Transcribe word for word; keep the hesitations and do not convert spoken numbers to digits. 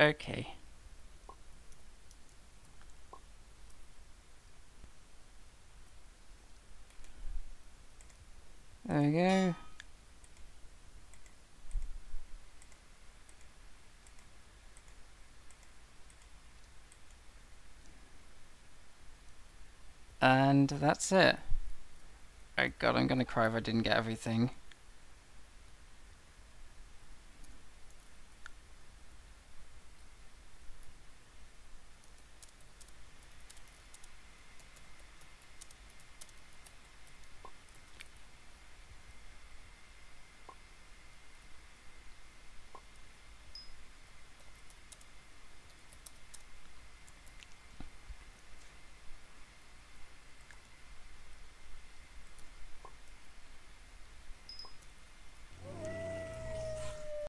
Okay. There we go. And that's it. Oh god, I'm gonna cry if I didn't get everything.